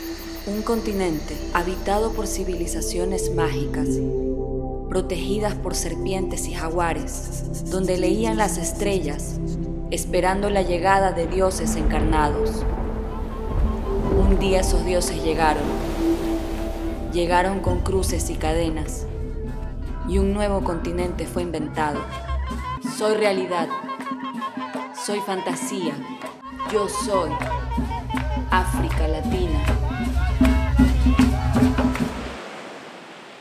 Un continente habitado por civilizaciones mágicas, protegidas por serpientes y jaguares, donde leían las estrellas, esperando la llegada de dioses encarnados. Un día esos dioses llegaron con cruces y cadenas, y un nuevo continente fue inventado. Soy realidad, soy fantasía, yo soy África Latina.